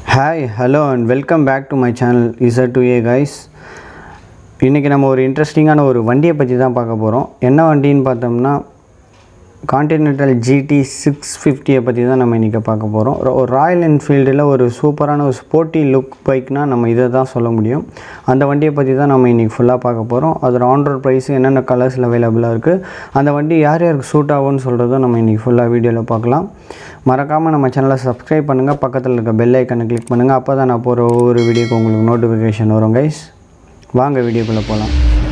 Hi, hello and welcome back to my channel ztoa guys. இன்னைக்கு நம்ம ஒரு இன்ட்ரஸ்டிங்கான ஒரு வண்டியை பத்தி தான் பார்க்க போறோம். என்ன வண்டின்னு பார்த்தோம்னா continental GT 650 பத்தி தான் நம்ம இன்னைக்கு பார்க்க போறோம். ஒரு ராயல் என்ஃபீல்ட்ல ஒரு சூப்பரான ஒரு ஸ்போர்ட்டி லுக் பைக்னா நம்ம இத தான் சொல்ல முடியும். அந்த வண்டியை பத்தி தான் நம்ம இன்னைக்கு ஃபுல்லா பார்க்க போறோம். அதோட ஆன் ரோட் பிரைஸ் என்னென்ன கலர்ஸ்ல அவேலபிளா இருக்கு, அந்த வண்டி யார் யாருக்கு சூட் ஆகும்னு சொல்றதை நம்ம இன்னைக்கு ஃபுல்லா வீடியோல பார்க்கலாம். மறக்காம நம்ம சேனலை சப்ஸ்கிரைப் பண்ணுங்க, பக்கத்துல இருக்க பெல் ஐகானை கிளிக் பண்ணுங்க. அப்பதான் நான் போற ஒவ்வொரு வீடியோக்கு உங்களுக்கு நோட்டிஃபிகேஷன் வரும் गाइस. வாங்க வீடியோக்குள்ள போலாம்.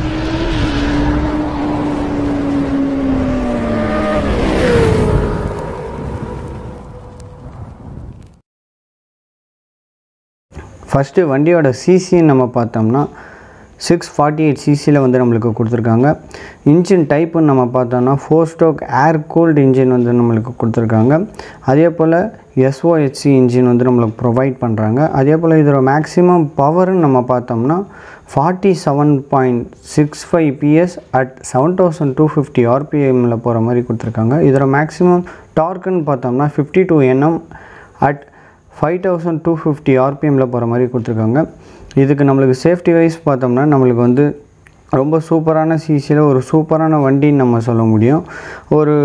ஃபர்ஸ்ட் வண்டியோட சிசி நம்ம பார்த்தோம்னா 648 சிசில வந்து நமக்கு கொடுத்திருக்காங்க. இன்ஜின் டைப் நம்ம பார்த்தோம்னா 4 ஸ்ட்ரோக் ஏர் கூல்ட் இன்ஜின் வந்து நமக்கு கொடுத்திருக்காங்க. அதே போல SOHC இன்ஜின் வந்து நமக்கு ப்ரொவைட் பண்றாங்க. அதே போல இதோட மேக்ஸिमम பவர் நம்ம பார்த்தோம்னா 47.65 PS at 7250 rpm ல போற மாதிரி கொடுத்திருக்காங்க. இதோட மேக்ஸिमम டார்க்னு பார்த்தோம்னா 52 Nm at 5250 rpm ல போற மாதிரி கொடுத்திருக்காங்க. இதுக்கு நமக்கு சேஃப்டி வைஸ் பார்த்தோம்னா நமக்கு வந்து ரொம்ப சூப்பரான சிசில ஒரு சூப்பரான வண்டி நம்ம சொல்ல முடியும். ஒரு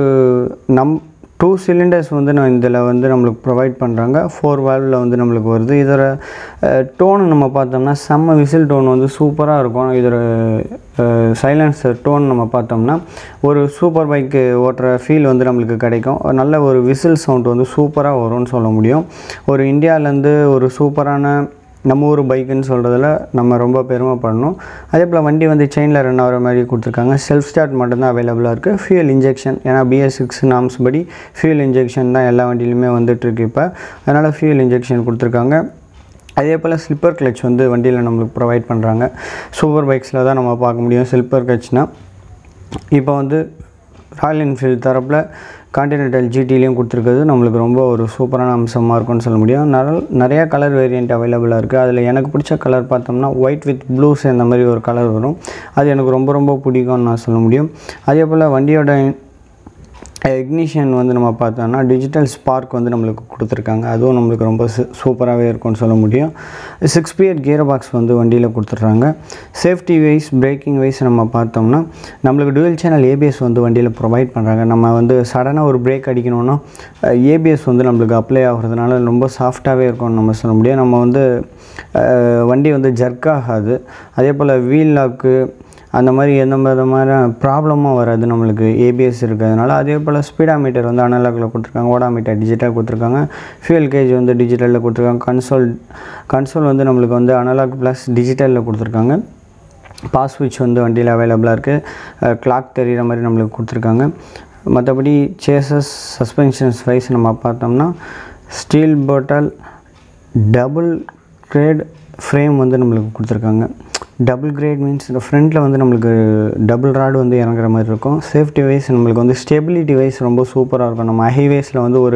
2 சிலிண்டர்ஸ் வந்து இதல வந்து நமக்கு ப்ரொவைட் பண்றாங்க. 4 வால்வ்ல வந்து நமக்கு வருது. இதோட டோன் நம்ம பார்த்தோம்னா செம்ம விசில் டோன் வந்து சூப்பரா இருக்கும். இதோட சைலன்சர் டோன் நம்ம பார்த்தோம்னா ஒரு சூப்பர் பைக் ஓட்ற ஃபீல் வந்து நமக்கு கிடைக்கும். நல்ல ஒரு விசில் சவுண்ட் வந்து சூப்பரா வரும்னு சொல்ல முடியும். ஒரு இந்தியால இருந்து ஒரு சூப்பரான நம்ம ஒரு பைக்னு சொல்றதுல நம்ம ரொம்ப பெருமைப்படணும். அதே போல வண்டி வந்து செயின்ல ரன் ஆவற மாதிரி கொடுத்திருக்காங்க. செல்ஃப் ஸ்டார்ட் மட்டும் தான் அவேலபிளா இருக்கு. ஃபியூல் இன்ஜெக்ஷன், ஏனா BS6 நார்ம்ஸ் படி ஃபியூல் இன்ஜெக்ஷன் தான் எல்லா வண்டியிலுமே வந்துட்டு இருக்கு இப்ப. அதனால ஃபியூல் இன்ஜெக்ஷன் கொடுத்திருக்காங்க. அதே போல ஸ்லிப்பர் கிளட்ச் வந்து வண்டியில நமக்கு ப்ரொவைட் பண்றாங்க. சூப்பர் பைக்ஸ்ல தான் நம்ம பார்க்க முடியும் ஸ்லிப்பர் கிளட்ச்னா. இப்போ வந்து ராயல் என்ஃபீல்ட் தரப்புல continental GT லயும் கொடுத்திருக்கிறது நமக்கு ரொம்ப ஒரு சூப்பரான அம்சமா இருக்கும்னு சொல்ல முடியும். நிறைய கலர் வேரியன்ட் அவேலபிளா இருக்கு. அதுல எனக்கு பிடிச்ச கலர் பார்த்தோம்னா ஒயிட் வித் ப்ளூ சேர்ந்த மாதிரி ஒரு கலர் வரும். அது எனக்கு ரொம்ப பிடிக்கும்னு நான் சொல்ல முடியும். அதே போல வண்டியோட இக்னிஷன் வந்து நம்ம பார்த்தோம்னா டிஜிட்டல் ஸ்பார்க் வந்து நமக்கு கொடுத்திருக்காங்க. அதுவும் நமக்கு ரொம்ப சூப்பராவே இருக்கும்னு சொல்ல முடியும். 6 ஸ்பீட் கியர் பாக்ஸ் வந்து வண்டியில கொடுத்திருக்காங்க. சேஃப்டி வைஸ், பிரேக்கிங் வைஸ் நம்ம பார்த்தோம்னா நமக்கு டுவல் சேனல் ABS வந்து வண்டியில ப்ரொவைட் பண்றாங்க. நம்ம வந்து சடனா ஒரு பிரேக் அடிக்கணும்னா ABS வந்து நமக்கு அப்ளை ஆகிறதுனால ரொம்ப சாஃப்ட்டாவே இருக்கும்னு நம்ம சொல்ல முடியும். நம்ம வந்து வண்டி வந்து ஜர்க் ஆகாது. அதே போல வீல் லாக் அந்த மாதிரி எந்த விதமான ப்ராப்ளமும் வராது நமக்கு ABS இருக்கிறதுனால. அதே போல ஸ்பீடாமீட்டர் வந்து அனலாக்ல கொடுத்திருக்காங்க. ஓடாமீட்டர் டிஜிட்டல் கொடுத்திருக்காங்க. ஃபியூல் கேஜ் வந்து டிஜிட்டல்ல கொடுத்திருக்காங்க. கன்சோல் வந்து நமக்கு வந்து அனலாக் ப்ளஸ் டிஜிட்டல்ல கொடுத்திருக்காங்க. பாஸ் ஸ்விட்ச் வந்து வண்டியில அவேலபிளா இருக்கு. கிளாக் தெரியுற மாதிரி நமக்கு கொடுத்திருக்காங்க. மத்தபடி சேசஸ் சஸ்பென்ஷன்ஸ் வைஸ் நம்ம பார்த்தோம்னா steel bottle double cradle frame வந்து நமக்கு கொடுத்திருக்காங்க. டபுள் கிரேட் மீன்ஸ் இந்த ஃப்ரண்ட்ல வந்து நமக்கு டபுள் ராட் வந்து இறங்குற மாதிரி இருக்கும். சேஃப்டி வைஸ் நமக்கு வந்து ஸ்டெபிலிட்டி வைஸ் ரொம்ப சூப்பரா இருக்கும். நம்ம ஹைவேஸ்ல வந்து ஒரு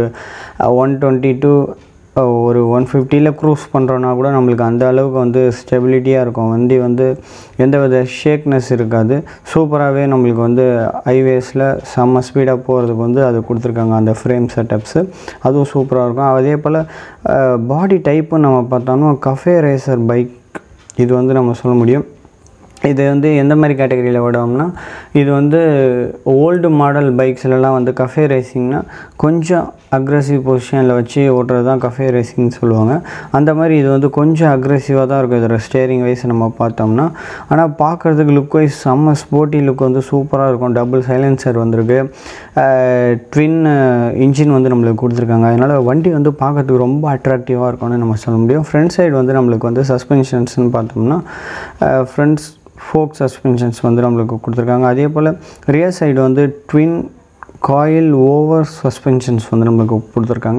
120 to ஒரு 150 ல க்ரூஸ் பண்றோம்னா கூட நமக்கு அந்த அளவுக்கு வந்து ஸ்டெபிலிட்டியா இருக்கும். வண்டி வந்து எந்தவித ஷேக்னஸ் இருக்காது. சூப்பராவே நமக்கு வந்து ஹைவேஸ்ல செம்ம ஸ்பீடா போறதுக்கு வந்து அது கொடுத்திருக்காங்க அந்த ஃப்ரேம் செட்டப்ஸ். அதுவும் சூப்பரா இருக்கும். அதே போல பாடி டைப் நம்ம பார்த்தோம்னா கஃபே ரேசர் பைக் இது வந்து நம்ம சொல்ல முடியும். இது வந்து எந்த மாதிரி கேட்டகரியில வரும்னா இது வந்து ஓல்ட் மாடல் பைக்ஸ்லலாம் வந்து கஃபே ரேசிங்னா கொஞ்சம் அக்ரெசிவ் பொசிஷன்ல வச்சு ஓட்றது தான் கஃபே ரேசிங் சொல்லுவாங்க. அந்த மாதிரி இது வந்து கொஞ்சம் அக்ரெசிவா தான் இருக்கும். இதோட ஸ்டீரிங் வைஸ் நம்ம பார்த்தோம்னா ஆனா பார்க்கிறதுக்கு லுக் வைஸ் செம்ம ஸ்போர்ட்டி லுக் வந்து சூப்பரா இருக்கும். டபுள் சைலன்சர் வந்திருக்கு. ட்வின் இன்ஜின் வந்து நமக்கு கொடுத்திருக்காங்க. அதனால வண்டி வந்து பார்க்கிறதுக்கு ரொம்ப அட்ராக்டிவா இருக்கும்னு நம்ம சொல்ல முடியும். ஃப்ரண்ட் சைடு வந்து நமக்கு வந்து சஸ்பென்ஷன்ஸ்னு பார்த்தோம்னா ஃப்ரண்ட்ஸ் ஃபோக் சஸ்பென்ஷன்ஸ் வந்து நமக்கு கொடுத்திருக்காங்க. அதே போல ரியர் சைடு வந்து ட்வின் காயில் ஓவர் சஸ்பென்ஷன்ஸ் வந்து நமக்கு கொடுத்திருக்காங்க.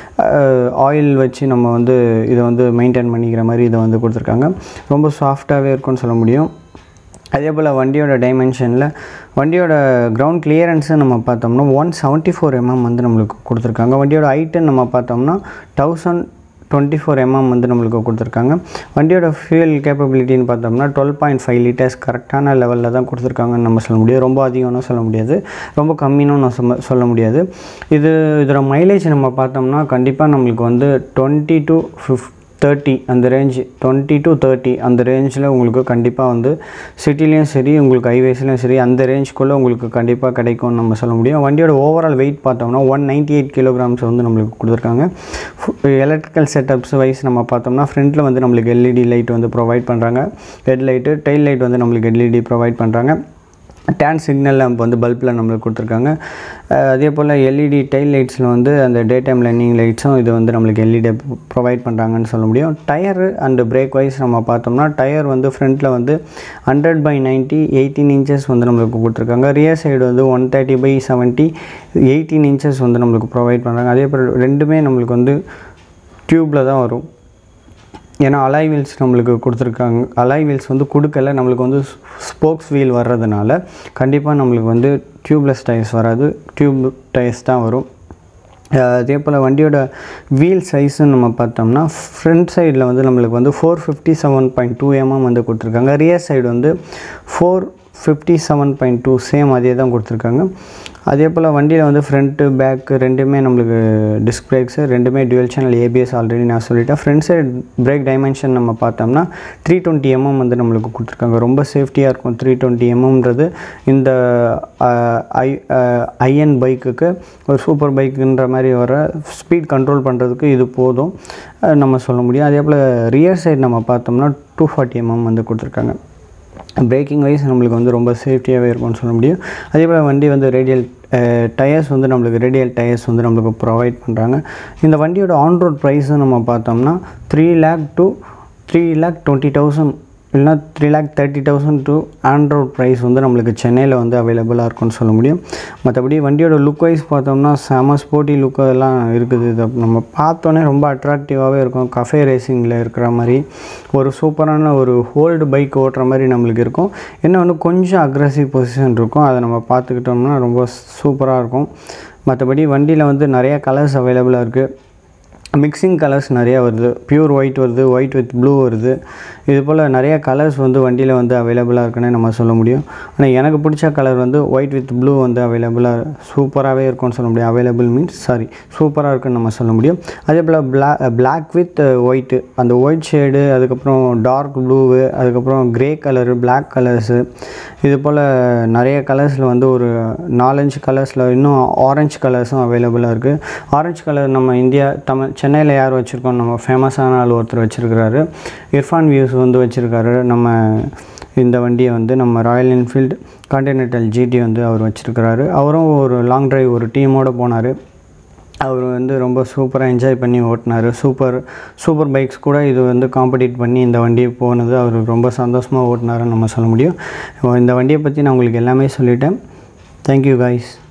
ஆயில் வச்சு நம்ம வந்து இத வந்து மெயின்டைன் பண்ணிக்கிற மாதிரி இத வந்து கொடுத்திருக்காங்க. ரொம்ப சாஃப்ட்டாவே இருக்கும்னு சொல்ல முடியும். அதே போல வண்டியோட டைமென்ஷன்ல வண்டியோட கிரவுண்ட் கிளியரன்ஸ் நம்ம பார்த்தோம்னா 174 mm வந்து நமக்கு கொடுத்திருக்காங்க. வண்டியோட ஹைட் நம்ம பார்த்தோம்னா 1024 mm வந்து நமக்கு கொடுத்திருக்காங்க. வண்டியோட ஃபியூல் கேப்பபிலிட்டின்னு பார்த்தோம்னா 12.5 லிட்டர்ஸ் கரெக்டான லெவல்ல தான் கொடுத்திருக்காங்கன்னு நம்ம சொல்ல முடியும். ரொம்ப அதிகம்னு சொல்ல முடியாது, ரொம்ப கம்மினும் சொல்ல முடியாது. இதோட மைலேஜ் நம்ம பார்த்தோம்னா கண்டிப்பா நமக்கு வந்து 20 to 30 அந்த ரேஞ்ச் 20 to 30 அந்த ரேஞ்சில் உங்களுக்கு கண்டிப்பாக வந்து சிட்டிலையும் சரி உங்களுக்கு ஹைவேஸ்லையும் சரி அந்த ரேஞ்சுக்குள்ளே உங்களுக்கு கண்டிப்பாக கிடைக்கும்னு நம்ம சொல்ல முடியும். வண்டியோட ஓவரால் வெயிட் பார்த்தோம்னா 198 kilograms வந்து நம்மளுக்கு கொடுத்துருக்காங்க. எலக்ட்ரிக்கல் செட்டப்ஸ் வைஸ் நம்ம பார்த்தோம்னா ஃப்ரண்ட்டில் வந்து நம்மளுக்கு எல்இடி லைட் வந்து ப்ரொவைட் பண்ணுறாங்க. ஹெட்லைட்டு டெயில் லைட் வந்து நம்மளுக்கு எல்இடி ப்ரொவைட் பண்ணுறாங்க. டேன் சிக்னல் லேம்ப் வந்து பல்பில் நம்மளுக்கு கொடுத்துருக்காங்க. அதே போல் எல்இடி டெயில் லைட்ஸில் வந்து அந்த டே டைம் லைனிங் லைட்ஸும் இது வந்து நம்மளுக்கு எல்இடி ப்ரொவைட் பண்ணுறாங்கன்னு சொல்ல முடியும். டயரு அண்டு பிரேக் வைஸ் நம்ம பார்த்தோம்னா டயர் வந்து ஃப்ரண்ட்டில் வந்து 100/90 18 inches வந்து நம்மளுக்கு கொடுத்துருக்காங்க. ரியர் சைடு வந்து 130/70 18 inches வந்து நம்மளுக்கு ப்ரொவைட் பண்ணுறாங்க. அதே போல் ரெண்டுமே நம்மளுக்கு வந்து டியூப்பில் தான் வரும். ஏன்னா அலாய் வீல்ஸ் நம்மளுக்கு கொடுத்துருக்காங்க. அலாய் வீல்ஸ் வந்து கொடுக்கல, நம்மளுக்கு வந்து ஸ்போக்ஸ் வீல் வர்றதுனால கண்டிப்பாக நம்மளுக்கு வந்து டியூப்லெஸ் டயர்ஸ் வராது, டியூப் டயர்ஸ் தான் வரும். அதே போல் வண்டியோட வீல் சைஸுன்னு நம்ம பார்த்தோம்னா ஃப்ரண்ட் சைடில் வந்து நம்மளுக்கு வந்து 457.2 mm வந்து கொடுத்துருக்காங்க. ரியர் சைடு வந்து 457.2 சேம் அதே தான் கொடுத்துருக்காங்க. அதே போல் வண்டியில் வந்து ஃப்ரண்ட்டு பேக்கு ரெண்டுமே நம்மளுக்கு டிஸ்க் பிரேக்ஸு ரெண்டுமே டுவல் சேனல் ஏபிஎஸ் ஆல்ரெடி நான் சொல்லிட்டேன். ஃப்ரண்ட் சைடு பிரேக் டைமென்ஷன் நம்ம பார்த்தோம்னா 320 mm வந்து நம்மளுக்கு கொடுத்துருக்காங்க. ரொம்ப சேஃப்டியாக இருக்கும். 320 mmன்றது இந்த ஐஎன் பைக்குக்கு ஒரு சூப்பர் பைக்குன்ற மாதிரி வர ஸ்பீட் கண்ட்ரோல் பண்ணுறதுக்கு இது போதும் நம்ம சொல்ல முடியும். அதே போல் ரியர் சைடு நம்ம பார்த்தோம்னா 240 mm வந்து கொடுத்துருக்காங்க. பிரேக்கிங் வைஸ் நம்மளுக்கு வந்து ரொம்ப சேஃப்டியாகவே இருக்கும்னு சொல்ல முடியும். அதே போல் வண்டி வந்து ரேடியல் டயர்ஸ் வந்து நம்மளுக்கு ரேடியல் டயர்ஸ் வந்து நம்மளுக்கு ப்ரொவைட் பண்ணுறாங்க. இந்த வண்டியோட ஆன் ரோட் ப்ரைஸும் நம்ம பார்த்தோம்னா 3 lakh to 3,20,000 இல்லைனா 3,30,000 to ஆன் ரோட் ப்ரைஸ் வந்து நம்மளுக்கு சென்னையில் வந்து அவைலபிளாக இருக்கும்னு சொல்ல முடியும். மற்றபடி வண்டியோட லுக் வைஸ் பார்த்தோம்னா செம ஸ்போர்ட்டி லுக்கு எல்லாம் இருக்குது. இதை நம்ம பார்த்தோன்னே ரொம்ப அட்ராக்டிவாகவே இருக்கும். கஃபே ரேசிங்கில் இருக்கிற மாதிரி ஒரு சூப்பரான ஒரு ஹோல்டு பைக் ஓட்டுற மாதிரி நம்மளுக்கு இருக்கும். இன்னொன்று கொஞ்சம் அக்ரெசிவ் பொசிஷன் இருக்கும். அதை நம்ம பார்த்துக்கிட்டோம்னா ரொம்ப சூப்பராக இருக்கும். மற்றபடி வண்டியில் வந்து நிறையா கலர்ஸ் அவைலபிளாக இருக்குது. மிக்சிங் கலர்ஸ் நிறையா வருது. பியூர் ஒயிட் வருது, ஒயிட் வித் ப்ளூ வருது. இது போல் நிறையா கலர்ஸ் வந்து வண்டியில் வந்து அவைலபிளாக இருக்குன்னு நம்ம சொல்ல முடியும். ஆனால் எனக்கு பிடிச்ச கலர் வந்து ஒயிட் வித் ப்ளூ வந்து அவைலபிளாக சூப்பராகவே இருக்கும்னு சொல்ல முடியும். அவைலபிள் மீன்ஸ் சூப்பராக இருக்குன்னு நம்ம சொல்ல முடியும். அதே போல் பிளாக் வித் ஒயிட்டு, அந்த ஒயிட் ஷேடு, அதுக்கப்புறம் டார்க் ப்ளூவு, அதுக்கப்புறம் க்ரே கலரு, பிளாக் கலர்ஸு, இது போல் நிறைய கலர்ஸில் வந்து ஒரு 4-5 கலர்ஸில் இன்னும் ஆரஞ்சு கலர்ஸும் அவைலபிளாக இருக்குது. ஆரஞ்சு கலர் நம்ம சென்னையில் யார் வச்சுருக்கோம், நம்ம ஃபேமஸான ஆள் ஒருத்தர் வச்சுருக்கிறாரு. இர்ஃபான் வியூஸ் வந்து வச்சுருக்காரு. நம்ம இந்த வண்டியை வந்து நம்ம ராயல் என்ஃபீல்டு கான்டினென்டல் ஜிடி வந்து அவர் வச்சுருக்கிறாரு. அவரும் ஒரு லாங் ட்ரைவ் ஒரு டீமோடு போனார். அவர் வந்து ரொம்ப சூப்பராக என்ஜாய் பண்ணி ஓட்டினார். சூப்பர் பைக்ஸ் கூட இது வந்து காம்படிட் பண்ணி இந்த வண்டியை போனது அவர் ரொம்ப சந்தோஷமாக ஓட்டினாருன்னு நம்ம சொல்ல முடியும். இந்த வண்டியை பற்றி நான் உங்களுக்கு எல்லாமே சொல்லிட்டேன். Thank you guys.